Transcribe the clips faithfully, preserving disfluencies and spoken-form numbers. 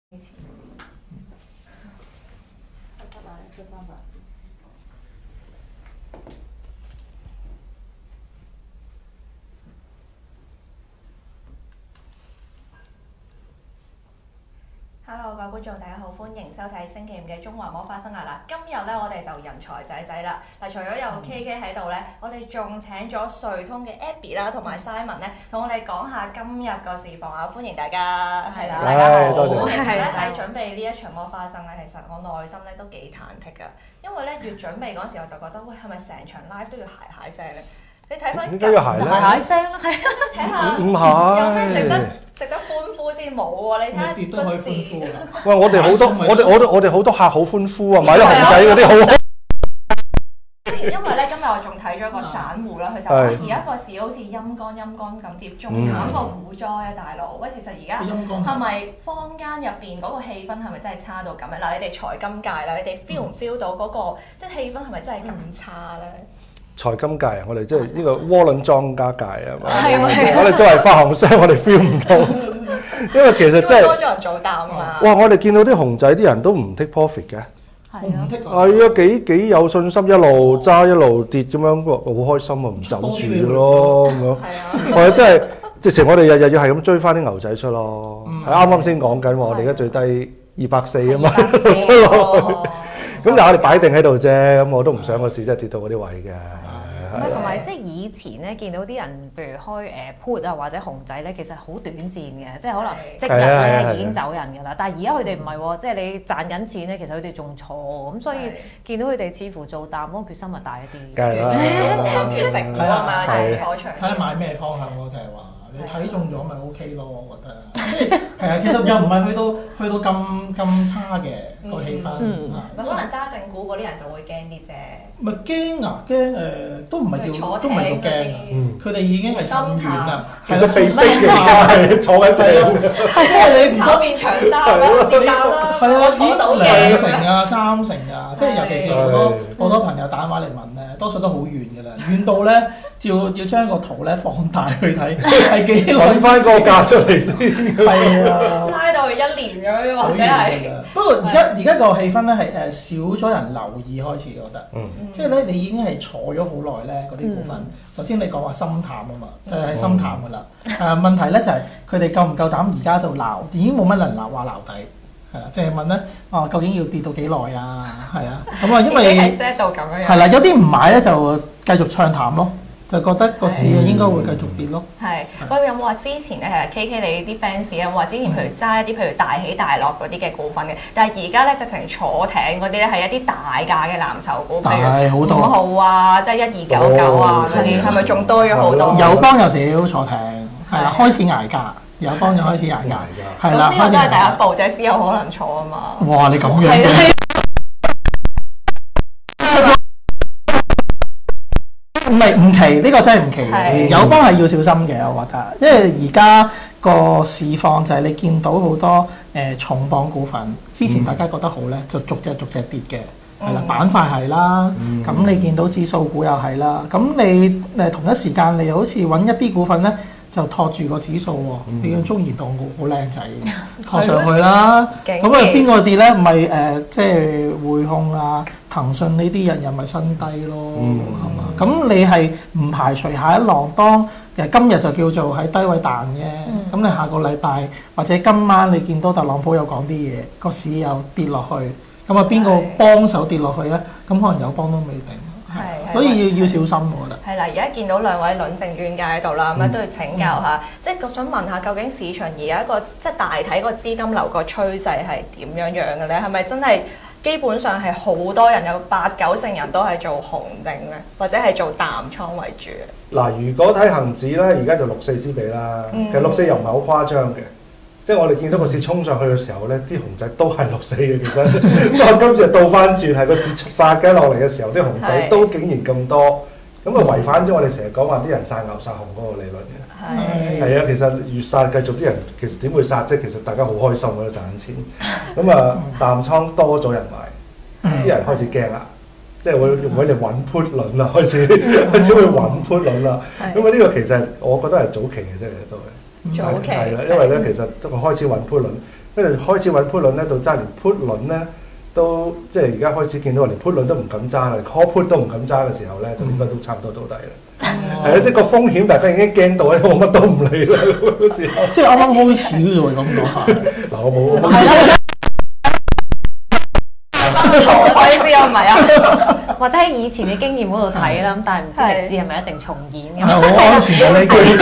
一起。拜拜，就三百。Hello， 各位觀眾，大家好，歡迎收睇星期五嘅中環魔花生涯啦！今日咧，我哋就人才仔仔啦。嗱，除咗有 K K 喺度咧，我哋仲請咗瑞通嘅 Abby 啦，同埋 Simon 咧，同我哋講下今日個市況啊！歡迎大家，係啦，大家好。 多謝。 其實咧喺準備呢一場魔花生咧，其實我內心咧都幾忐忑㗎，因為咧越準備嗰陣時，我就覺得喂，係咪成場 live 都要鞋鞋聲咧？你睇翻點解要鞋咧？ 鞋鞋聲啦，係啊， 睇下唔係有咩值得值得歡呼先冇喎？你睇下別都可以歡呼㗎。 喂，我哋好多，我哋我哋我哋好多客好歡呼啊！買咗熊仔嗰啲好。 因為咧，今日我仲睇咗個散戶啦，佢就話而家個市好似陰乾陰乾咁跌，仲慘過股災啊！大佬，喂，其實而家係咪坊間入邊嗰個氣氛係咪真係差到咁咧？嗱，你哋財金界啦，你哋 feel 唔 feel 到嗰個即係氣氛係咪真係咁差咧？ 財金界啊，我哋即係呢個窩輪莊家界啊嘛，我哋作為發行商，我哋 feel 唔到，因為其實真係多咗人做淡啊嘛。 哇！我哋見到啲熊仔啲人都唔 take profit 嘅， 係啊， 係啊，幾幾有信心，一路揸一路跌咁樣，好開心啊，唔走住咯咁樣。 係啊， 我哋真係直情我哋日日要係咁追翻啲牛仔出咯，係啱啱先講緊喎，我哋而家最低二百四啊嘛，出落去。咁但係我哋擺定喺度啫，咁我都唔想個市真係跌到嗰啲位嘅。 唔係同埋即係以前咧，見到啲人譬如開誒 put 啊或者熊仔咧，其實好短線嘅，即係可能即日咧已經走人㗎啦。但係而家佢哋唔係喎，即係你賺緊錢咧，其實佢哋仲錯咁，所以見到佢哋似乎做淡嗰個決心咪大一啲。 梗係啦， 決成果啊嘛，係坐場。 睇下買咩方向咯，就係話你睇中咗咪 OK 咯，我覺得。即係係啊，其實又唔係去到去到咁咁差嘅個氣氛。 咪可能揸正股嗰啲人就會驚啲啫。 咪驚啊！驚誒都唔係叫都唔係叫驚啊！佢哋已經係心軟啦。 其實被逼嘅而家係坐緊艇。 係啊，你唔炒面長單啦，試單啦， 係啊， 坐到兩嘅。 成啊、三成啊，即係尤其是好多好多朋友打電話嚟問咧，多數都好遠㗎啦，遠到咧要要將個圖咧放大去睇，係幾耐？ 揾翻個價出嚟先。 係啊， 拉到去一年咁樣，或者係。 不過而家而家個氣氛咧係誒少咗人留意開始，我覺得。 嗯。 即係咧，你已經係坐咗好耐咧，嗰啲股份。首先你講話心淡啊嘛，就係心淡㗎啦。誒問題咧就係佢哋夠唔夠膽而家度鬧，已經冇乜人鬧話鬧底，係啦，即係問咧，哦究竟要跌到幾耐啊？係啊，咁啊因為係 set 到咁樣樣。 係啦，有啲唔買咧就繼續唱淡咯。就覺得個市應該會繼續跌咯。 係，喂，有冇話之前咧係 K K 你啲 fans 有冇話之前譬如揸一啲譬如大起大落嗰啲嘅股份嘅？但係而家咧直情坐艇嗰啲咧係一啲大價嘅藍籌股，譬如五號啊，即係一二九九啊嗰啲，係咪仲多咗好多？ 友邦有少坐艇，係啦，開始捱價，友邦就開始捱價，係啦。 咁呢個都係第一步啫，之後可能坐啊嘛。 哇！你咁樣嘅。唔係唔奇，呢、這個真係唔奇嘅。友邦係要小心嘅，我覺得，因為而家個市況就係你見到好多誒、呃、重磅股份，之前大家覺得好咧，就逐隻逐隻跌嘅，係啦、嗯，板塊係啦，咁、嗯、你見到指數股又係啦，咁你誒同一時間你又好似揾一啲股份咧，就托住個指數喎，嗯、你見中移動好好靚仔，托上去啦，咁啊邊個跌咧？唔係誒，即係匯控啊。騰訊呢啲人又咪新低咯，係嘛、嗯？咁你係唔排除下一浪當其實今日就叫做喺低位彈嘅，咁、嗯、你下個禮拜或者今晚你見到特朗普又講啲嘢，個市又跌落去，咁啊邊個幫手跌落去咧？咁可能友邦都未定，係，所以要要小心我覺得。 係啦，而家見到兩位論證專家喺度啦，咁啊都要請教下，嗯、即係我想問下，究竟市場而家一個即係大體個資金流個趨勢係點樣樣嘅咧？係咪真係？基本上係好多人有八九成人都係做紅定咧，或者係做淡倉為主嘅。 嗱，如果睇恒指咧，而家就六四之比啦。嗯、其實六四又唔係好誇張嘅，即係我哋見到個市衝上去嘅時候咧，啲熊仔都係六四嘅。其實，不過今次倒翻轉係個市殺緊落嚟嘅時候，啲熊仔都竟然咁多，咁啊違反咗我哋成日講話啲人殺牛殺熊嗰個理論嘅。係係啊，其實越殺繼續啲人，其實點會殺啫？其實大家好開心嘅賺緊錢。咁啊，淡倉多咗人買，啲人開始驚啦，即係會用佢哋揾 put 輪啦，開始開始會揾 put 輪啦。咁啊，呢個其實我覺得係早期嘅啫，都係早期係啦，因為咧其實都開始揾 put 輪， 跟住開始揾 put 輪咧，到揸連 put 輪咧都即係而家開始見到連 put 輪都唔敢揸啦 ，call put 都唔敢揸嘅時候咧，就應該都差唔多到底啦。係啊，即係個風險，大家已經驚到咧，我乜都唔理啦嗰時候。 即係啱啱開始啫喎，咁講法。 嗱，我冇。 我意思唔係啊， 或者喺以前嘅經驗嗰度睇啦，咁但係唔知歷史係咪一定重演嘅？ 係好安全嘅呢句。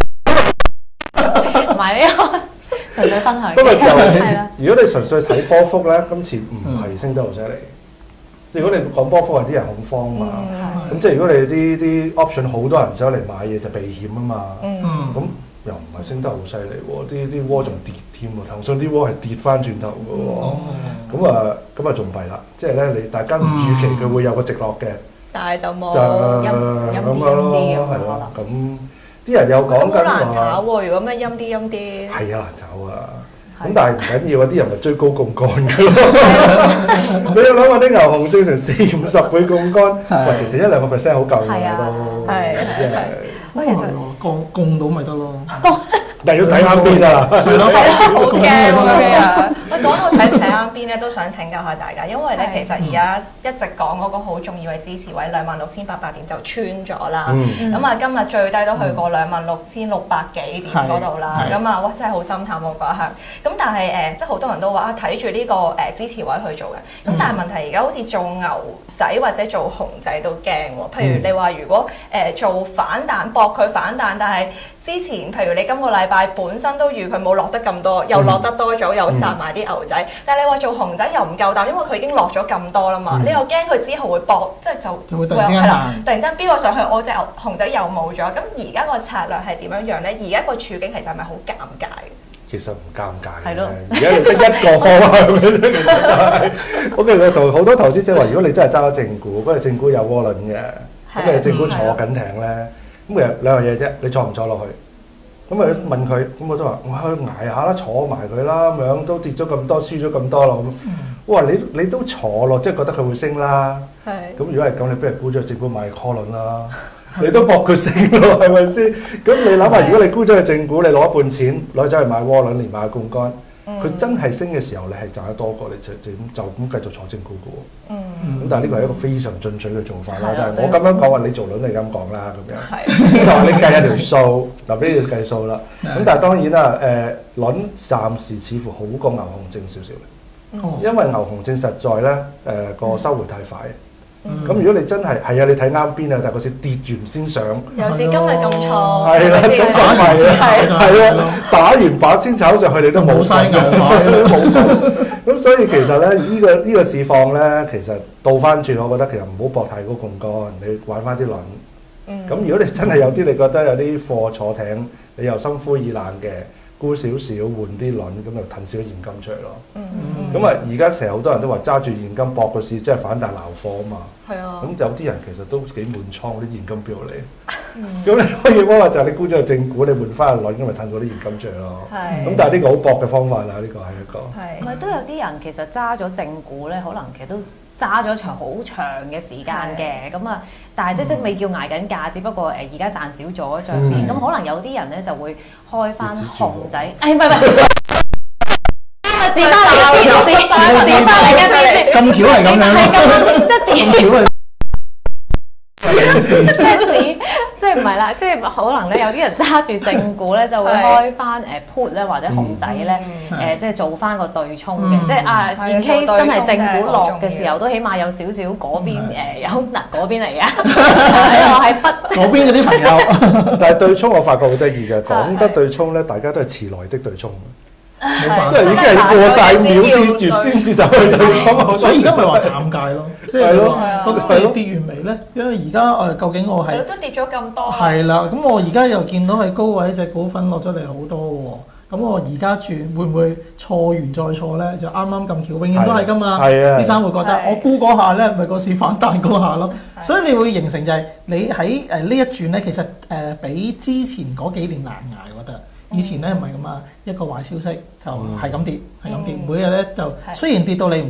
唔係呢個純粹分享。 不過就如果你純粹睇波幅咧，今次唔係升得好犀利。即係如果你講波幅係啲人恐慌嘛，咁即係如果你啲啲 option 好多人走嚟買嘢就避險啊嘛，咁又唔係升得好犀利喎，啲啲窩仲跌添喎，騰訊啲窩係跌翻轉頭嘅喎，咁啊咁啊仲弊啦，即係咧你大家唔預期佢會有個直落嘅， 但係就冇就陰陰咁啲咯， 咁係咯，咁啲人又講緊好難炒話喎，如果咩陰啲陰啲， 係啊難炒啊！咁但係唔緊要啊！啲人咪追高槓桿嘅咯。你要諗下啲牛熊證成四五十倍槓桿，喂，其實一兩個 percent 好夠嘅都， 係係係。 喂，其實供供到咪得咯， 但係要睇啱邊啊！ 好驚喎！喂，講到睇唔睇啱邊咧，都想請教下大家，因為咧其實而家一直講嗰個好重要嘅支持位兩萬六千八百點就穿咗啦。咁啊，今日最低都去過兩萬六千六百幾點嗰度啦。咁啊，哇！真係好心淡喎嗰一刻。咁但係誒，即係好多人都話啊，睇住呢個誒支持位去做嘅。咁但係問題而家好似做牛仔或者做熊仔都驚喎。譬如你話如果誒做反彈搏佢反彈，但係之前譬如你今個禮拜本身都預佢冇落得咁多，又落得多咗，又殺埋啲牛仔。但係你話做熊仔又唔夠膽，因為佢已經落咗咁多啦嘛。你又驚佢之後會搏，即係就就會突然之間彈， 突然間飆咗上去，我隻牛熊仔又冇咗。咁而家個策略係點樣樣咧？而家個處境其實係咪好尷尬？ 其實唔尷尬嘅， 係咯而家得一個方向嘅啫。其實係，我其實同好多投資者話，如果你真係揸咗正股，嗰隻正股有窩輪嘅，咁你正股坐緊艇咧，咁其實兩樣嘢啫，你坐唔坐落去？咁啊問佢，咁我都話我去捱下啦，坐埋佢啦，咁樣都跌咗咁多，輸咗咁多咯。咁，我話你你都坐落，即係覺得佢會升啦。係。咁如果係咁，你不如沽咗正股買 call 輪啦。你都搏佢升咯，係咪先？咁你諗下，如果你沽咗隻正股，你攞一半錢攞走去買窩輪，連買槓桿，佢真係升嘅時候，你係賺得多過你就就咁就咁繼續坐正股嘅喎。咁但係呢個係一個非常進取嘅做法啦。但係我咁樣講話，你做輪你咁講啦，咁樣。咁就話你計一條數，嗱俾你計數啦。咁但係當然啦，誒輪暫時似乎好過牛熊證少少嘅，因為牛熊證實在咧誒個收回太快。咁如果你真係係啊，你睇啱邊啊，但係個市跌完先上， 尤其今日咁錯， 係啦，咁打埋啊，係啊，打完靶先炒上去，你都冇晒牛牌，冇份。咁所以其實咧，呢個呢個市況咧，其實倒翻轉，我覺得其實唔好搏太高槓桿，你玩翻啲輪。咁如果你真係有啲你覺得有啲貨坐艇，你又心灰意冷嘅。沽少少換啲輪，咁就騰少咗現金出嚟咯。咁啊、嗯，而家成日好多人都話揸住現金搏個市，即係反彈撈貨啊嘛。係啊。咁有啲人其實都幾滿倉啲現金邊度嚟？咁、嗯、你可以話就係你沽咗個正股，你換翻個輪，咁咪騰到啲現金出嚟咯。係。咁但係呢個好搏嘅方法啦，呢、呢個係一個。係。咪都有啲人其實揸咗正股咧，可能其實都。揸咗場好長嘅時間嘅，咁啊，但係即係都未叫捱緊價，只不過誒而家賺少咗帳面，咁可能有啲人咧就會開翻熊仔，誒唔係唔係，今日指翻嚟嘅邊度先？指翻嚟嘅邊先？ 咁巧係咁樣， 係咁，即係咁巧係。 即係指，即係唔係啦，即係可能咧有啲人揸住正股咧就會開翻誒 put 咧或者熊仔咧誒，即係做翻個對沖嘅，即係啊，in case真係正股落嘅時候，都起碼有少少嗰邊誒有嗱嗰邊嚟嘅，我喺北嗰邊嗰啲朋友。 但係對沖我發覺好得意嘅，講得對沖咧，大家都係遲來的對沖。即係已經係過晒秒跌住先至就去對沖， 所以而家咪話尷尬咯。即係你話究竟你跌完未咧？因為而家誒究竟我係都跌咗咁多。 係啦，咁我而家又見到係高位隻股份落咗嚟好多喎。咁我而家轉會唔會錯完再錯咧？就啱啱咁巧，永遠都係㗎嘛。係啊，啲生會覺得我沽嗰下咧，咪個市反彈嗰下咯。所以你會形成就係你喺誒呢一轉咧，其實誒比之前嗰幾年難捱，我覺得。以前咧唔係咁啊，一個壞消息就係咁跌，係咁、嗯、跌，每日咧就雖然跌到你唔信，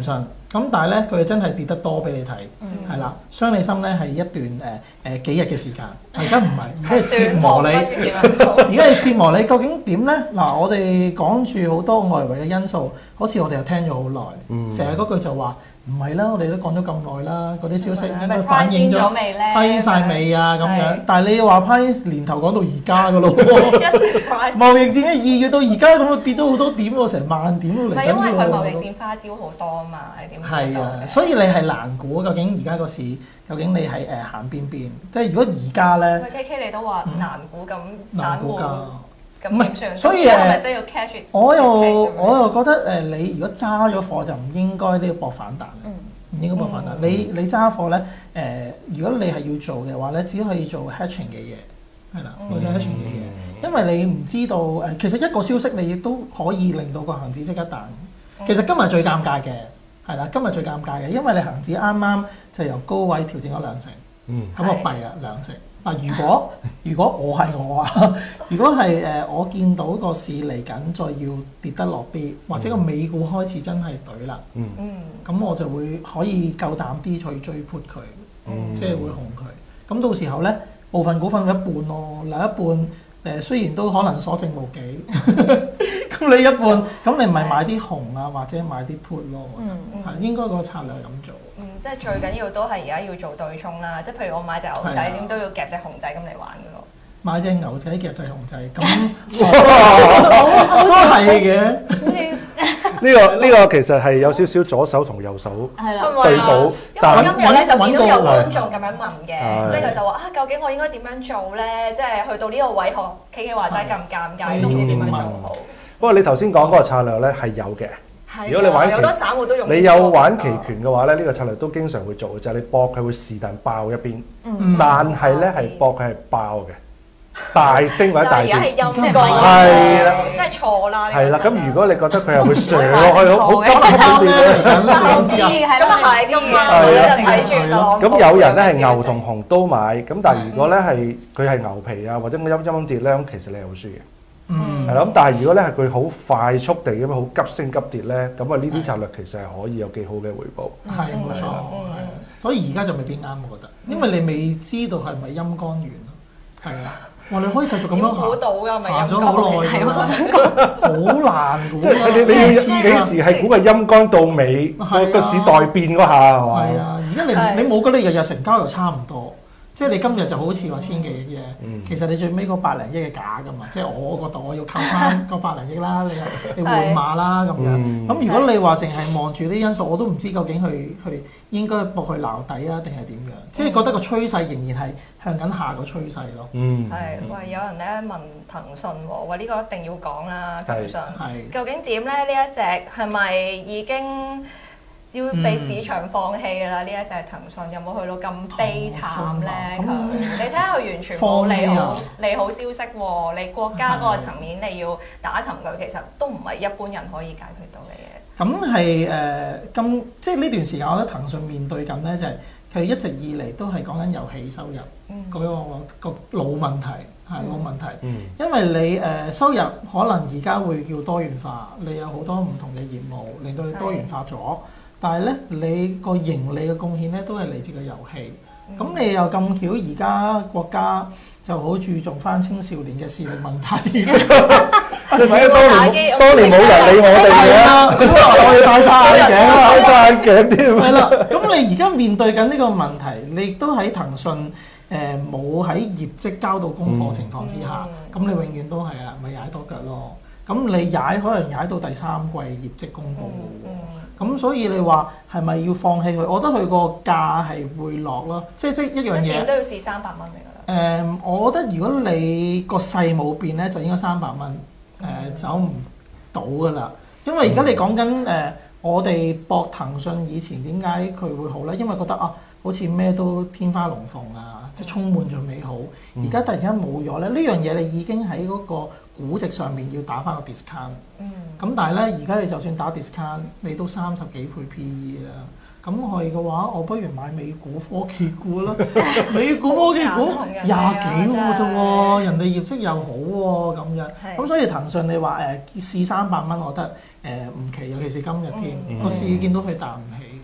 咁但係咧，佢真係跌得多俾你睇，係啦、嗯。傷你心咧係一段誒誒、呃、幾日嘅時間，而家唔係，而家係折磨你。而家係折磨你，究竟點咧？嗱，我哋講住好多外圍嘅因素，好似我哋又聽咗好耐，成日嗰句就話唔係啦，我哋都講咗咁耐啦，嗰啲消息應該反映咗批晒未啊咁樣。但係你話批年頭講到而家㗎咯喎，貿易戰喺二月到而家咁，跌咗好多點喎，成萬點都嚟緊喎。 係因為佢貿易戰花招好多啊嘛，係點？ 係啊，所以你係難估究竟而家個市究竟你係誒行邊邊？即係如果而家咧， 喂 K K 你都話難估咁散戶。 唔係，所以誒，我又我又覺得誒，你如果揸咗貨就唔應該都要搏反彈，唔應該搏反彈。你你揸貨咧誒，如果你係要做嘅話咧，只可以做 hedging 嘅嘢，係啦，或者 hedging 嘅嘢，因為你唔知道誒，其實一個消息你亦都可以令到個恆指即刻彈。其實今日最尷尬嘅係啦，今日最尷尬嘅，因為你恆指啱啱就由高位調整咗兩成，咁我弊啊兩成。嗱，如果如果我係我啊，如果係誒我見到個市嚟緊再要跌得落啲，或者個美股開始真係懟啦，嗯，咁我就會可以夠膽啲去追 put 佢，嗯、即係會紅佢。咁到時候咧，部分股份一半咯，另一半誒雖然都可能所剩無幾，咁你一半，咁你咪買啲紅啊，或者買啲 put 咯，係、嗯嗯、應該個策略係咁做。 嗯，即係最緊要都係而家要做對沖啦，即係譬如我買隻牛仔，點、啊、都要夾隻熊仔咁嚟玩㗎咯。買隻牛仔夾隻熊仔，咁都係嘅。 呢個呢個其實係有少少左手同右手對賭。 因為今日咧就見到有觀眾咁樣問嘅，即係佢就話啊，究竟我應該點樣做咧？即係去到呢個位學 K K 話齋咁尷尬，都唔知點樣做好。 不過你頭先講嗰個策略咧係有嘅。如果你玩期， 好多散戶都用。 你有玩期權嘅話咧，呢個策略都經常會做嘅，就係你搏佢會是但爆一邊，但係咧係搏佢係爆嘅。大升或者大跌， 係陰即係係啦， 即係錯啦。 係啦，咁如果你覺得佢係會上落去，好好急嗰啲咧， 咁知係啦，係咁啊，就睇住咯。 咁有人咧係牛同熊都買，咁但係如果咧係佢係牛皮啊，或者陰陰跌咧，咁其實你係好輸嘅。嗯，係啦，咁但係如果咧係佢好快速地咁樣好急升急跌咧，咁啊呢啲策略其實係可以有幾好嘅回報。 係冇錯，係。所以而家就未必啱，我覺得，因為你未知道係咪陰乾完咯。係啊。哇！你可以繼續咁樣行，行咗好耐， 係我都想講， 好難估。 即係你你要幾時係估個陰乾到尾個市代變嗰下係嘛？ 係啊！而家你你冇覺得日日成交又差唔多？即係你今日就好似話千幾億嘅，其實你最尾嗰百零億係假㗎嘛。即係我覺得我要扣翻個百零億啦，你你換馬啦咁樣。咁如果你話淨係望住啲因素，我都唔知究竟去去應該搏去撈底啊，定係點樣？即係覺得個趨勢仍然係向緊下個趨勢咯。 嗯，係喂，有人咧問騰訊喎，話呢個一定要講啦，騰訊究竟點咧？呢一隻係咪已經要被市場放棄㗎啦？呢一隻騰訊有冇去到咁悲慘咧？佢你睇下佢完全冇利好利好消息喎。你國家嗰個層面你要打沉佢，其實都唔係一般人可以解決到嘅嘢。 咁係誒咁，即係呢段時間，我覺得騰訊面對緊咧就係佢一直以嚟都係講緊遊戲收入嗰個個老問題係老問題。因為你誒收入可能而家會叫多元化，你有好多唔同嘅業務令到你多元化咗。但係咧，你個盈利嘅貢獻咧都係嚟自個遊戲。咁、嗯、你又咁巧，而家國家就好注重翻青少年嘅視力問題。你咪當年當年冇人理我哋嘅，我要戴晒眼鏡啊，戴晒眼鏡添。係啦，咁你而家面對緊呢個問題，你亦都喺騰訊誒冇喺業績交到功課情況之下，咁、嗯、你永遠都係啊，咪踩多腳咯。咁你踩可能踩到第三季業績公佈嘅喎。咁、嗯、所以你話係咪要放棄佢？我覺得佢個價係會落咯，即係即係一樣嘢。 點都要試三百蚊嚟㗎啦。誒、 呃，我覺得如果你個勢冇變咧，就應該三百蚊誒走唔到㗎啦。因為而家你講緊誒，我哋博騰訊以前點解佢會好咧？因為覺得啊，好似咩都天花龍鳳啊，即係充滿咗美好。而家、嗯、突然之間冇咗咧，呢樣嘢你已經喺嗰個估值上面要打返個 discount。嗯。咁但係咧，而家你就算打 discount，你都三十幾倍 P E 啊！咁係嘅話，我不如買美股科技股啦。美股科技股廿幾喎啫喎，人哋業績又好喎，咁樣。咁所以騰訊你話誒試三百蚊，我覺得誒唔奇，尤其是今日添，個市見到佢彈唔起。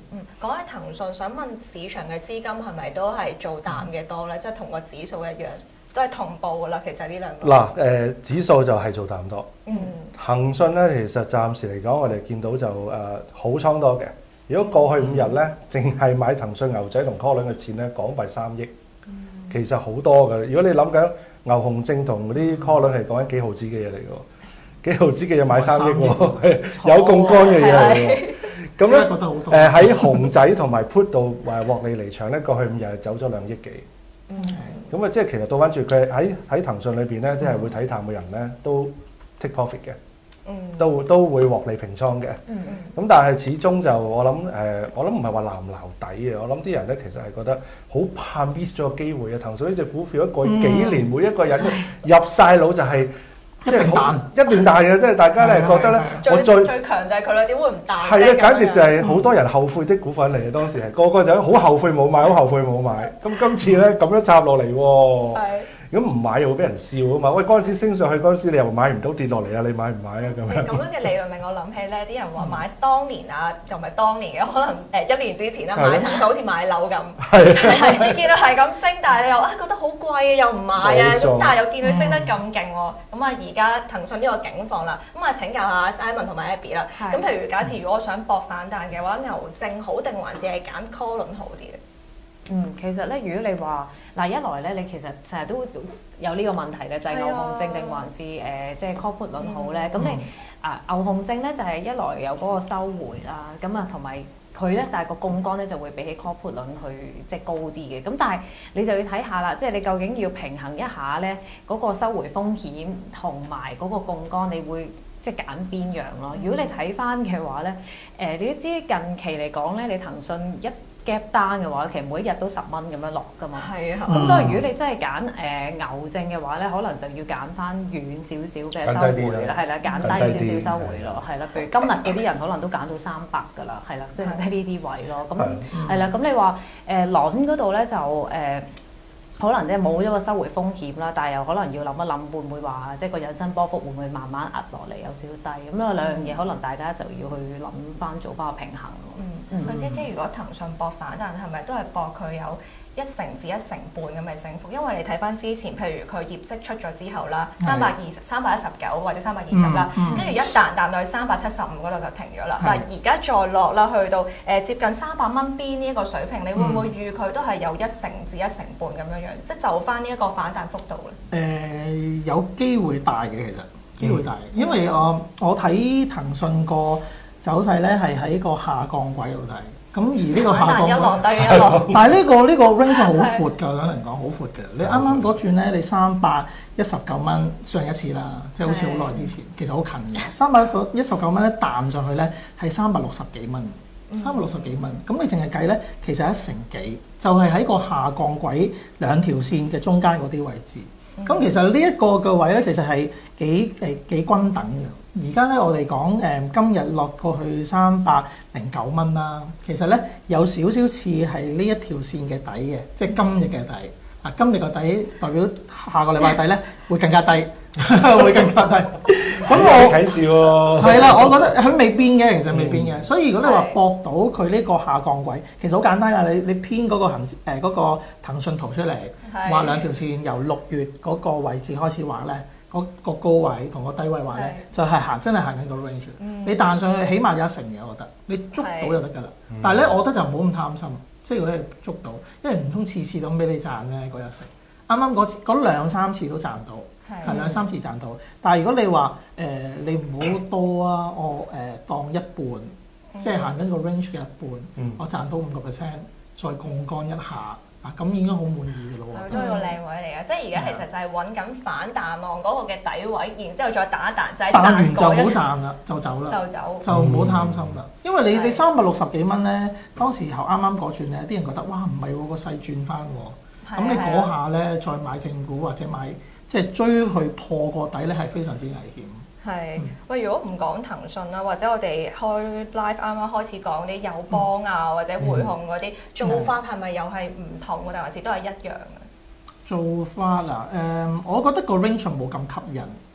講起騰訊，想問市場嘅資金係咪都係做淡嘅多咧？即係同個指數一樣，都係同步噶啦。其實呢兩個嗱誒指數就係做淡多。 嗯， 騰訊咧其實暫時嚟講，我哋見到就誒、呃、好倉多嘅。如果過去五日咧，淨係買騰訊牛仔同 call 輪嘅錢咧，港幣三億，嗯、其實好多㗎。如果你諗緊牛熊證同嗰啲 call 輪係講緊幾毫子嘅嘢嚟㗎，幾毫子嘅嘢買三億喎，有槓桿嘅嘢嚟㗎。咁咧誒喺熊仔同埋 put 度誒獲利離場咧，過去五日係走咗兩億幾。嗯，咁啊，即係其實倒翻轉佢喺喺騰訊裏邊咧，即係會睇淡嘅人咧，都 take profit 嘅。嗯，都都會獲利平倉嘅。嗯嗯。咁但係始終就我諗誒、呃，我諗唔係話撈唔撈底嘅，我諗啲人咧其實係覺得好怕 miss 咗個機會啊！騰訊呢隻股票一過幾年，嗯、每一個人入晒腦就係、是。即係好一定大嘅，即係大家咧覺得咧，我最最強就係佢啦，點會唔大？ 係啊，簡直就係好多人後悔的股份嚟嘅。當時係個個就好後悔冇買，好後悔冇買。咁今次咧咁樣插落嚟喎，咁唔買又會俾人笑啊嘛。喂，嗰陣時升上去嗰陣時，你又買唔到跌落嚟啊？你買唔買啊？咁樣。咁樣嘅理論令我諗起咧，啲人話買當年啊，又唔係當年嘅，可能誒一年之前啦，買騰訊好似買樓咁，係你見到係咁升，但係你又啊覺得好貴啊，又唔買啊，咁但係又見佢升得咁勁喎，咁啊而家騰訊呢個境況啦，咁啊請教下 Simon 同埋 Abby 啦，咁譬如假設如果我想搏反彈嘅話，牛證好定還是係揀 call 輪好啲咧？ 嗯，其實咧，如果你話嗱，一來咧，你其實成日都有呢個問題嘅，就係、是、牛熊證定還是誒、呃、即係 call put 輪好咧？咁、嗯、你啊牛熊證咧就係、是、一來有嗰個收回啦，咁啊同埋佢咧，但係個槓桿咧就會比起 call put 輪去即係高啲嘅。咁但係你就要睇下啦，即係你究竟要平衡一下咧嗰、那個收回風險同埋嗰個槓桿，你會即係揀邊樣咯？如果你睇翻嘅話咧，誒、呃、你都知近期嚟講咧，你騰訊一gap down嘅話，其實每一日都十蚊咁樣落㗎嘛。係啊。咁所以如果你真係揀誒牛證嘅話咧，可能就要揀翻遠少少嘅收回啦，係啦，揀低少少收回咯，係啦。譬如今日嗰啲人可能都揀到三百㗎啦，係啦，即係即係呢啲位咯。咁係啦，咁你話誒輪嗰度咧就誒。呃可能即係冇咗個收回風險啦，但係又可能要諗一諗，會唔會話即係個引伸波幅會唔會慢慢壓落嚟有少少低？咁呢兩樣嘢可能大家就要去諗翻做翻個平衡咯。 嗯，佢 K K 如果騰訊博反彈，係咪都係博佢有一成至一成半咁嘅升幅？因為你睇翻之前，譬如佢業績出咗之後啦，三百二十、三百一十九或者三百二十啦，跟住一彈彈到去三百七十五嗰度就停咗啦。嗱，而家再落啦，去到誒接近三百蚊邊呢一個水平，你會唔會預佢都係有一成至一成半咁樣樣？即係就翻呢一個反彈幅度咧？ 誒，有機會大嘅其實，機會大，因為我我睇騰訊個走勢咧係喺個下降軌度睇。咁而呢個下降， 一浪低一浪。 但係呢個呢個 range 好闊㗎，有人講好闊嘅。你啱啱嗰轉咧，你三百一十九蚊上一次啦，即係好似好耐之前，其實好近嘅。三百一十九蚊咧彈上去咧係三百六十幾蚊，三百六十幾蚊。咁你淨係計咧，其實一成幾，就係喺個下降軌兩條線嘅中間嗰啲位置。咁其實呢一個嘅位咧，其實係幾誒幾均等嘅。而家咧，我哋講誒今日落過去三百零九蚊啦，其實咧有少少似係呢一條線嘅底嘅，即係今日嘅底。啊，今日個底代表下個禮拜底咧會更加低，會更加低。咁我啟示喎。 係啦，我覺得佢未變嘅，其實未變嘅。所以如果你話博到佢呢個下降軌，其實好簡單㗎。你你編嗰個行誒嗰個騰訊圖出嚟，畫兩條線，由六月嗰個位置開始畫咧。嗰個高位同個低位話咧，就係行真係行緊個 range。你彈上去起碼有一成嘅，我覺得你捉到就得㗎啦。但係咧，我覺得就唔好咁貪心，即係如果係捉到，因為唔通次次都俾你賺咧嗰一成。啱啱嗰次嗰兩三次都賺到，係兩三次賺到。但係如果你話誒你唔好多啊，我誒當一半，即係行緊個 range 嘅一半，我賺到五個 percent，再槓桿一下。啊，咁已經好滿意嘅咯喎， 都係個靚位嚟嘅，即係而家其實就係揾緊反彈浪嗰個嘅底位，然之後再打一彈，就係彈完就唔好賺啦，就走啦， 就走， 就唔好貪心啦。因為你你三百六十幾蚊咧，當時候啱啱嗰轉咧，啲人覺得哇唔係喎，個勢轉翻喎，咁你嗰下咧再買正股或者買即係追去破個底咧，係非常之危險。 係，喂，如果唔講騰訊啦，或者我哋開 live 啱啱開始講啲友邦啊，嗯、或者匯控嗰啲、嗯、做法係咪又係唔同嘅，定還是都係一樣嘅？ 做法嗱，誒、呃，我覺得個 range 冇咁吸引，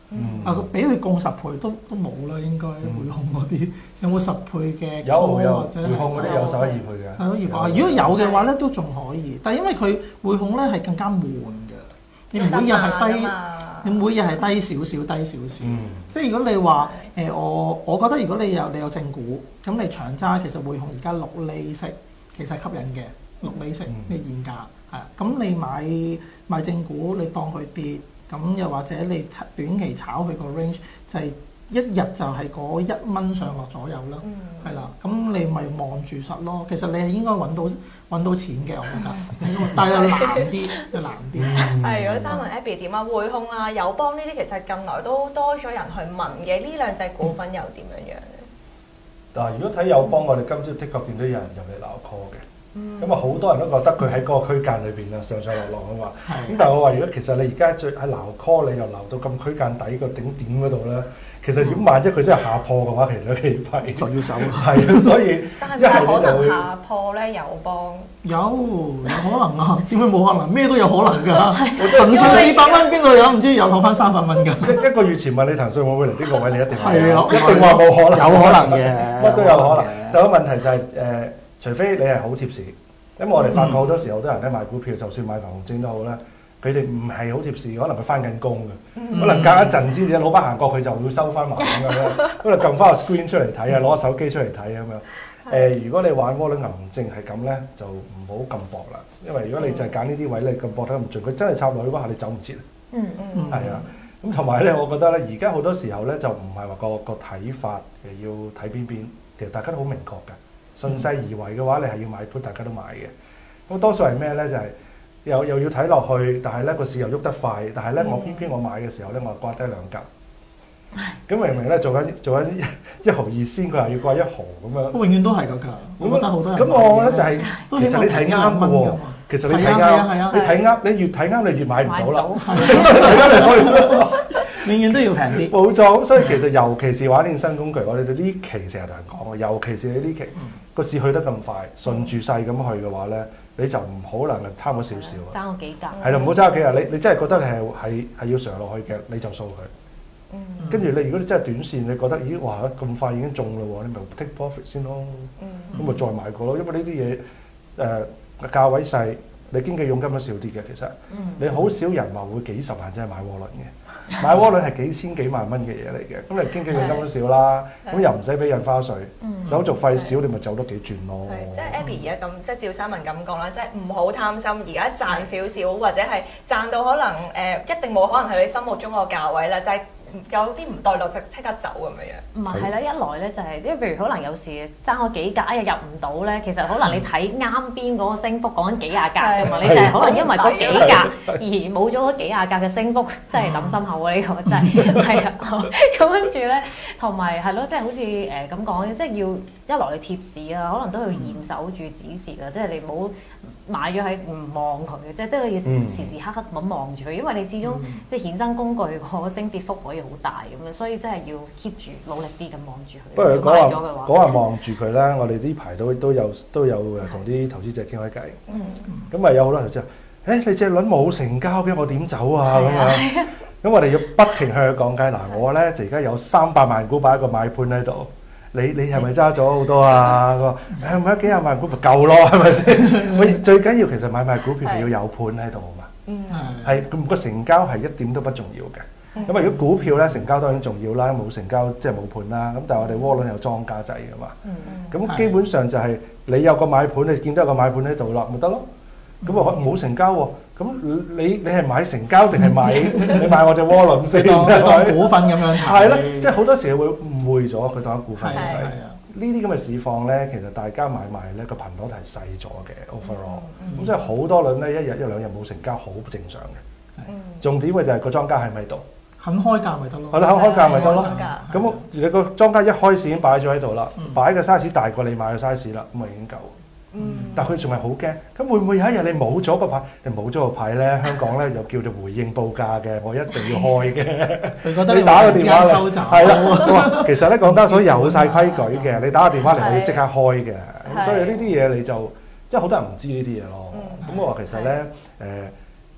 嗯啊，俾佢供十倍都都冇啦，應該匯控嗰啲有冇十倍嘅？ 有有或者匯控嗰啲有十一二倍嘅。 十一二倍啊！如果有嘅話咧，都仲可以，但係因為佢匯控咧係更加悶嘅，你每日係低，你每日係低少少低少少。 嗯、 即係如果你話誒、呃、我，我覺得如果你有你有正股，咁你長揸其實匯控而家六厘息其實係吸引嘅，六厘息嘅現價係。咁你買買正股，你當佢跌。咁又或者你短期炒佢個 range 就係一日就係嗰一蚊上落左右啦，係啦、嗯。咁你咪望住實咯。其實你係應該揾到揾到錢嘅，我覺得。但係又難啲，又難啲。 係，如果三問 Abby 點啊？匯控啊、友邦呢啲其實近來都多咗人去問嘅，呢兩隻股份又點樣樣咧？ 嗱、嗯，如果睇友邦，我哋今朝的確見到有人入嚟撈 call 嘅。咁啊，好、嗯、多人都覺得佢喺嗰個區間裏邊啊，上上落落啊嘛。咁的但係我話，如果其實你而家最喺撈 call，你又撈到咁區間底個頂點嗰度咧，其實如果萬一佢真係下破嘅話，其實都幾弊。就要走。係啊，所以但係咪可能下破咧？友邦有有可能啊？點會冇可能？咩都有可能㗎。騰訊四百蚊邊度有？唔知又攞翻三百蚊㗎。一一個月前問你騰訊會唔會嚟呢個位，你一定話係咯， 一定話冇可能。 有可能嘅， 乜都有可能。但係個問題就係、是、誒。呃除非你係好貼士，因為我哋發覺好多時候好多人咧買股票，就算買牛熊證都好啦，佢哋唔係好貼士，可能佢翻緊工嘅，嗯、可能隔一陣先至老闆行過佢就會收翻埋咁樣，可能撳翻個 screen 出嚟睇啊，攞個手機出嚟睇咁樣。誒、呃，如果你玩窩輪牛熊證係咁咧，就唔好咁搏啦，因為如果你就係揀呢啲位，你咁搏得唔盡，佢真係插落去嗰下你走唔切。嗯嗯，係啊。咁同埋咧，我覺得咧，而家好多時候咧就唔係話個個睇法誒要睇邊邊，其實大家都好明確嘅。順勢而為嘅話，你係要買 put，大家都買嘅。咁多數係咩咧？就係、是、又又要睇落去，但係咧個市又喐得快，但係咧我偏偏我買嘅時候咧，我掛低兩格。咁明明咧做緊做緊一一毫二仙，佢係要掛一毫咁樣。永遠都係咁㗎。我覺得好多人。咁我覺得就係、是、其實你睇啱嘅喎。其實你睇啱，你睇啱，你越睇啱，你越買唔到啦。睇啱你可以，永遠都要平啲。冇錯，所以其實尤其是玩啲新工具，我哋呢期成日同人講嘅，尤其是你呢期個市去得咁快，順住勢咁去嘅話咧，你就唔好能夠差咗少少。 爭個幾格。係啦，唔好爭個幾格。你你真係覺得你係係係要上落去嘅，你就掃佢。嗯。跟住你如果你真係短線，你覺得咦哇咁快已經中嘞喎，你咪 take profit 先咯。嗯。咁咪再買過咯，因為呢啲嘢誒。價位細，你經紀佣金都少啲嘅，其實、嗯、你好少人話會幾十萬真係買窩輪嘅，買窩輪係幾千幾萬蚊嘅嘢嚟嘅，咁你經紀佣金都少啦，咁又唔使俾印花稅，嗯、手續費少，你咪走得幾轉咯。 即係 Abby 而家咁，即係照三文咁講啦，即係唔好貪心，而家賺少少或者係賺到可能誒、呃、一定冇可能係你心目中個價位啦，就係、是。有啲唔對路就即刻走咁樣樣。唔係係啦，一來咧就係、是，因為譬如可能有時爭嗰幾格，一日入唔到咧，其實可能你睇啱邊嗰個升幅講緊幾廿格㗎嘛，你就係可能因為嗰幾格而冇咗嗰幾廿格嘅升幅，真係諗心口啊！呢、這個真係係啊，咁跟住咧，同埋係咯，即係好似誒咁講，即係要一來去貼市啊，可能都要嚴守住指示啊，即係你冇買咗喺唔望佢嘅，即係都要時時刻刻咁望住佢，因為你始終、嗯、即係衍生工具個升跌幅可以好大咁樣，所以真係要 keep 住努力啲咁望住佢。不如講話講話望住佢啦，我哋呢排都都有都有誒同啲投資者傾開偈。嗯，咁啊有好多投資者，誒你隻輪冇成交嘅，我點走啊咁樣？咁我哋要不停向佢講解。嗱，我咧就而家有三百萬股擺喺個買盤喺度。你你係咪揸咗好多啊？佢話誒買咗幾廿萬股咪夠咯，係咪先？喂，最緊要其實買賣股票係要有盤喺度啊嘛。嗯，係咁個成交係一點都不重要嘅。咁啊，如果股票咧成交當然重要啦，冇成交即係冇盤啦。咁但係我哋窩輪有莊家制㗎嘛。嗯嗯。咁基本上就係你有個買盤，你見到有個買盤喺度啦，咪得咯。咁啊冇成交喎，咁你你係買成交定係買你買我隻窩輪先？當股份咁樣睇。係啦，即係好多時會誤會咗佢當股份嚟睇。呢啲咁嘅市況咧，其實大家買賣咧個頻率係細咗嘅 overall。咁所以好多輪咧一日一兩日冇成交，好正常嘅。重點嘅就係個莊家喺咪度，肯開價咪得咯。係啦，肯開價咪得咯。咁你個莊家一開始已經擺咗喺度啦，擺嘅 size 大過你買嘅 size 啦，咁咪已經夠。嗯，但係佢仲係好驚，咁會唔會有一日你冇咗個牌？你冇咗個牌咧，香港咧就叫做回應報價嘅，我一定要開嘅。佢覺得你打個電話嚟，係啦，其實咧港交所有晒規矩嘅，你打個電話嚟我要即刻開嘅，咁所以呢啲嘢你就即係好多人唔知呢啲嘢咯。咁我話其實咧誒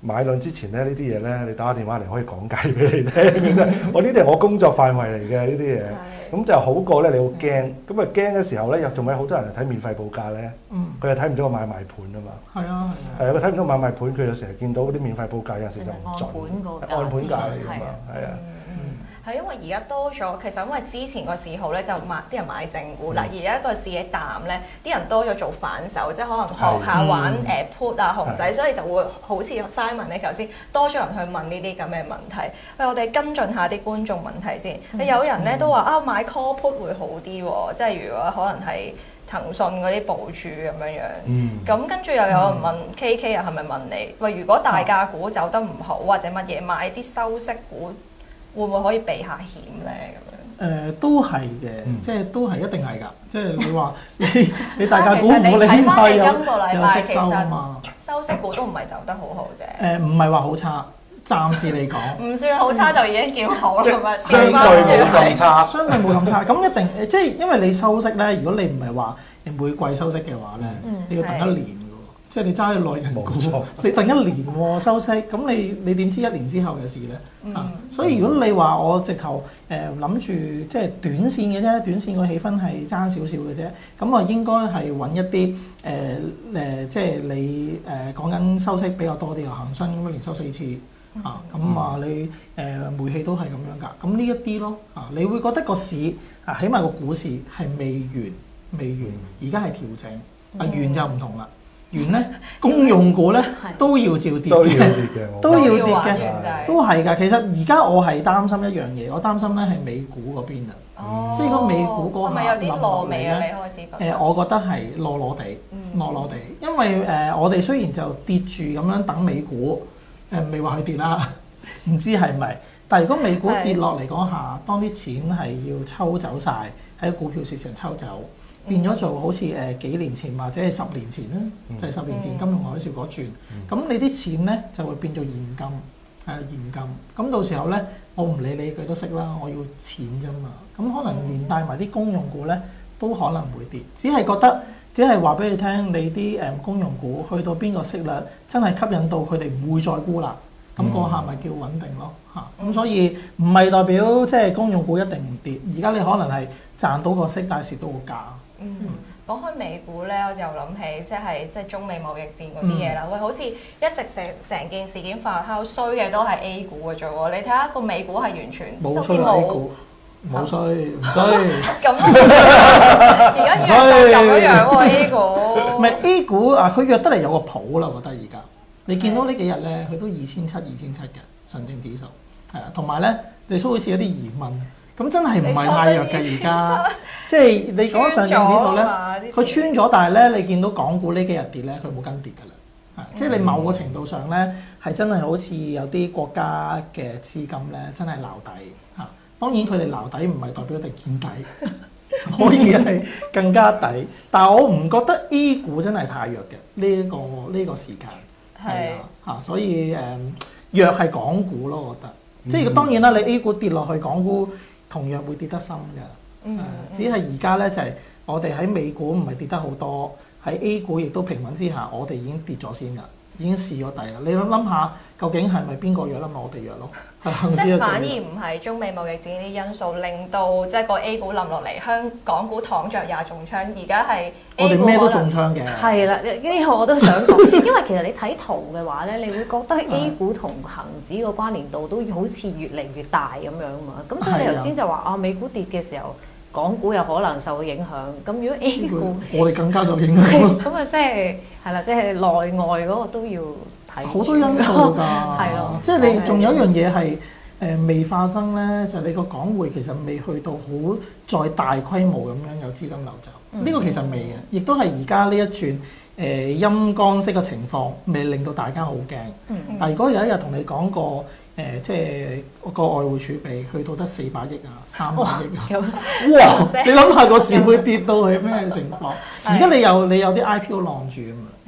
買論之前咧，呢啲嘢咧，你打個電話嚟可以講解俾你聽嘅啫。我呢啲係我工作範圍嚟嘅呢啲嘢，咁就好過咧你好驚。咁啊驚嘅時候咧，又仲有好多人係睇免費報價咧，佢又睇唔到個買賣盤啊嘛。 係啊係啊，佢睇唔到買賣盤，佢就成日見到嗰啲免費報價有時就唔準，按盤價嚟㗎嘛，係啊。 係因為而家多咗，其實因為之前個市號咧就買啲人買正股啦，而家個市嘅淡咧，啲人多咗做反手，即係可能學下玩誒 put 啊熊仔，所以就會好似 Simon 你頭先多咗人去問呢啲咁嘅問題。喂，我哋跟進下啲觀眾問題先。嗯、有人咧都話啊買 call put 會好啲喎，即係如果可能係騰訊嗰啲部署咁樣樣。咁、嗯、跟住又有人問 K K 啊，係咪問你？喂，如果大價股走得唔好或者乜嘢，買啲收息股，會唔會可以避下險咧？咁樣誒都係嘅，嗯、即係都係一定係㗎。即係你話你你大價股唔好，你起碼有有息收啊嘛。 收息股都唔係走得好好啫。 誒唔係話好差，暫時嚟講唔算好差就已經叫好啦，係咪？ 相對冇咁差， 相對冇咁差。咁一定即係因為你收息咧，如果你唔係話每季收息嘅話咧，嗯、你要等一年。即係你揸去內銀股，錯你等一年喎收息，咁你你點知一年之後嘅事咧？嗯、啊，所以如果你話我直頭誒諗住即係短線嘅啫，短線個氣氛係爭少少嘅啫，咁我應該係揾一啲誒誒，即係你誒講緊收息比較多啲嘅恒生，咁一年收四次啊，咁啊你誒、呃、煤氣都係咁樣㗎，咁呢一啲咯啊，你會覺得個市啊，起碼個股市係未完未完，而家係調整，啊完就唔同啦。完咧，公用股咧都要照跌嘅，都要跌嘅，都係㗎。其實而家我係擔心一樣嘢，我擔心咧係美股嗰邊啊，哦、即係個美股嗰下冧落嚟咧。誒，我覺得係落落地，落落地，因為誒、呃、我哋雖然就跌住咁樣等美股，誒未話佢跌啦，唔知係咪？但係如果美股跌落嚟嗰下，當啲錢係要抽走晒，喺股票市場抽走。變咗做好似誒幾年前或者係十年前啦，嗯、就係十年前金融海嘯嗰轉，咁、嗯、你啲錢咧就會變做現金，係現金。咁到時候咧，我唔理你佢都識啦，我要錢啫嘛。咁可能連帶埋啲公用股咧都可能會跌，只係覺得只係話俾你聽，你啲誒公用股去到邊個息率真係吸引到佢哋唔會再沽啦。咁嗰下咪叫穩定咯嚇。咁、嗯、所以唔係代表即係公用股一定唔跌。而家你可能係賺到個息，但係蝕到個價。 嗯，講開美股咧，我就諗起即係即係中美貿易戰嗰啲嘢啦。喂、嗯，好似一直成成件事件發酵衰嘅都係 A 股嘅啫喎。你睇下個美股係完全冇衰 A 股，冇衰唔衰。 咁而家弱就咁樣樣喎 A 股。 唔係 A 股啊，佢弱得嚟有個譜啦，我覺得而家。你見到呢幾日咧，佢都二千七、二千七嘅上證指數，係啊，同埋咧，你都好似有啲疑問。咁真係唔係太弱嘅而家，即係你講上證指數咧，佢穿咗，但係咧你見到港股呢幾日跌咧，佢冇跟跌㗎啦。啊、嗯，即係你某個程度上咧，係真係好似有啲國家嘅資金咧，真係撈底嚇。當然佢哋撈底唔係代表一定見底，可以係更加底。但係我唔覺得 A 股真係太弱嘅呢一個呢、呢個時間係啊嚇，所以誒、嗯、弱係港股咯，我覺得。即係當然啦，你 A 股跌落去，港股同樣會跌得深嘅，嗯嗯、只係而家咧就係、是、我哋喺美股唔係跌得好多，喺 A 股亦都平穩之下，我哋已經跌咗先㗎，已經試咗底啦。你諗諗下，究竟係咪邊個弱啦？咪我哋弱咯。 即係反而唔係中美貿易戰呢啲因素令到即係個 A 股冧落嚟，香港股躺着也中槍。而家係我哋咩都中槍嘅。 係啦，呢個我都想講，因為其實你睇圖嘅話咧，你會覺得 A 股同恒指個關聯度都好似越嚟越大咁樣嘛。咁所以你頭先就話啊，美股跌嘅時候，港股有可能受影響。咁如果 A 股， 我哋更加受影響。 咁啊，即係係啦，即係內外嗰個都要。 好多因素㗎，係咯，即係你仲有一樣嘢係誒未發生咧，就係、是、你個港匯其實未去到好再大規模咁樣有資金流走，呢、嗯、個其實未嘅，亦都係而家呢一轉誒陰乾式嘅情況，未令到大家好驚。嗯、但係如果有一日同你講過。誒、呃，即係個外匯儲備去到得四百億啊，三百億啊！哇！你諗下個市會跌到去咩情況？而家你有你有啲 I P O 晾住啊嘛，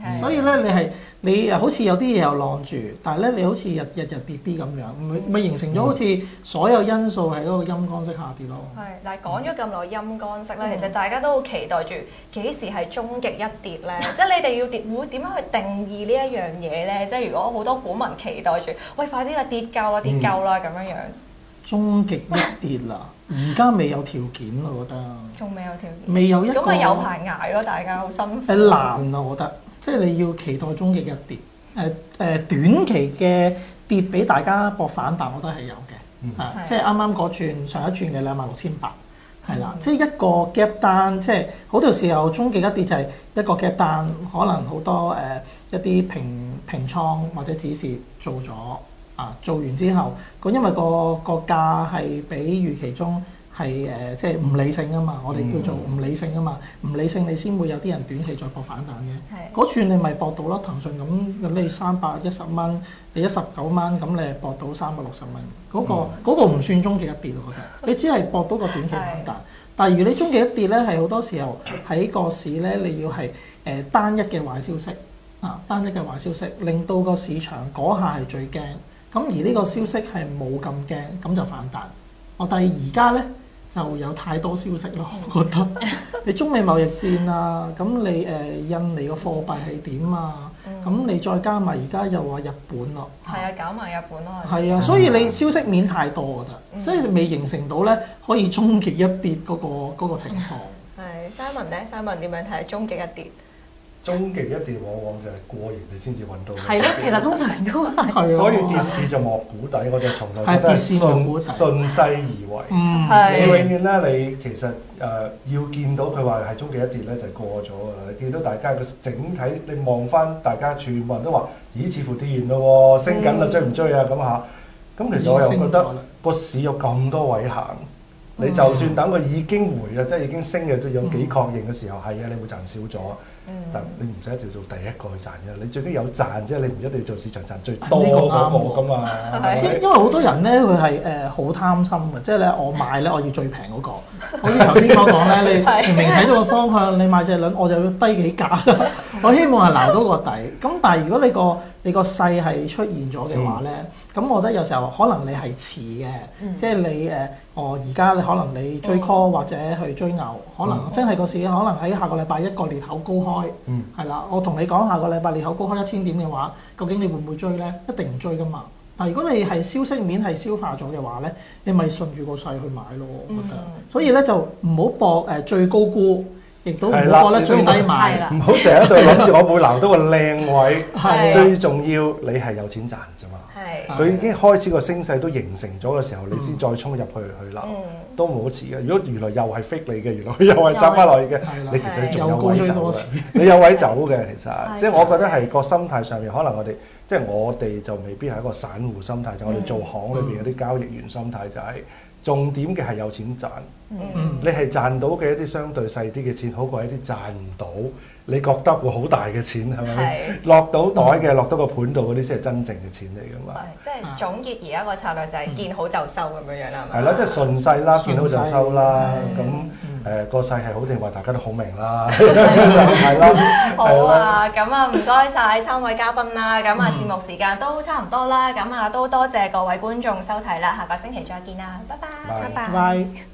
所以咧你係你好似有啲嘢又晾住，但係咧你好似日日日跌啲咁樣，咪咪形成咗好似所有因素係嗰個陰乾式下跌咯。 係，嗱講咗咁耐陰乾式咧，其實大家都好期待住幾時係終極一跌咧？即係你哋要跌會點樣去定義呢一樣嘢咧？即係如果好多股民期待住，喂快啲啦跌夠啦跌夠啦咁樣樣。 終極一跌啦！而家未有條件咯，我覺得。 仲未有條件。 未有一個。 咁咪有排捱咯，大家好辛苦。 誒難啊，我覺得，即係你要期待終極一跌。誒、呃、誒、呃、短期嘅跌俾大家搏反彈，我覺得係有嘅。 嗯、 啊，即係啱啱嗰轉上一轉嘅兩萬六千八，係啦。即係一個 gap 單，即係好多時候終極一跌就係一個 gap 單，可能好多誒、呃、一啲平平倉或者指示做咗。啊！做完之後，咁因為個個價係比預期中係誒、呃，即係唔理性啊嘛。我哋叫做唔理性啊嘛，唔理性你先會有啲人短期再搏反彈嘅。嗰串你咪搏到咯，騰訊咁，咁你三百一十蚊，你一十九蚊，咁你係搏到三百六十蚊。嗰、嗰個嗰、嗯、個唔算終極一跌，我覺得。你只係搏到個短期反彈。但係如果你終極一跌咧，係好多時候喺個市咧，你要係誒、呃、單一嘅壞消息啊，單一嘅壞消息令到個市場嗰下係最驚。咁而呢個消息係冇咁驚，咁就反彈。哦，但係而家咧就有太多消息咯，我覺得。你中美貿易戰啊，咁你誒、呃、印尼個貨幣係點啊？咁、嗯、你再加埋而家又話日本咯。係啊， 搞埋日本咯。 係啊，所以你消息面太多，我覺得，嗯、所以未形成到咧可以終極一跌嗰、嗰個嗰個情況。 係，Simon咧，Simon點樣睇終極一跌？ 終極一跌往往就係過完你先至揾到。 係咯，其實通常都係。 所以跌市就莫估底，我哋從來都係順順勢而為。 嗯， 你永遠咧，你其實誒、呃、要見到佢話係終極一跌咧，就係過咗㗎啦。你見到大家個整體，你望翻大家全部人都話：咦，似乎跌完咯，升緊啦，追唔追啊？咁嚇。咁其實我又覺得個市有咁多位行。你就算等佢已經回啦，即係已經升嘅都有幾確認嘅時候，係啊，你會賺少咗。但你唔使一定做第一個去賺嘅，你最緊要有賺啫，你唔一定要做市場賺最多嗰個噶嘛。 因為好多人咧，佢係誒好貪心嘅，即係咧我買咧我要最平嗰個。好似頭先所講咧，你明明睇到個方向，你買隻輪我就要低幾格。我希望係撈到個底。咁但係如果你個你個勢係出現咗嘅話咧，咁、嗯、我覺得有時候可能你係遲嘅，嗯、即係你誒，哦而家你可能你追 call 或者去追牛，可能真係個市可能喺下個禮拜一個裂口高開，係啦、嗯。我同你講下個禮拜裂口高開一千點嘅話，究竟你會唔會追咧？一定唔追噶嘛。但係如果你係消息面係消化咗嘅話咧，你咪順住個勢去買咯。我覺得，嗯、所以咧就唔好搏誒最高估。亦都唔好覺得最低買， 唔好成日喺度諗住我會撈到個靚位。係最重要，你係有錢賺啫嘛。係佢已經開始個升勢都形成咗嘅時候，你先再衝入去去撈，都冇遲嘅。如果原來又係 fit 你嘅，原來佢又係揸翻落去嘅，你其實仲有位走嘅。你有位走嘅其實，即係我覺得係個心態上面，可能我哋即係我哋就未必係一個散戶心態，就我哋做行裏邊嗰啲交易員心態就係。重點嘅係有錢賺，嗯、你係賺到嘅一啲相對細啲嘅錢，好過一啲賺唔到，你覺得會好大嘅錢係咪？是落到袋嘅，嗯、落到個盤度嗰啲先係真正嘅錢嚟㗎嘛。即係總結而家個策略就係見好就收咁樣樣啦。係啦，即係順勢啦，見好就收啦。咁誒個勢係好定壞，大家都好明啦。係啦， 好啊，咁啊唔該晒三位嘉賓啦。咁啊節目時間都差唔多啦。咁啊都多謝各位觀眾收睇啦。下個星期再見啦，拜拜。 拜拜。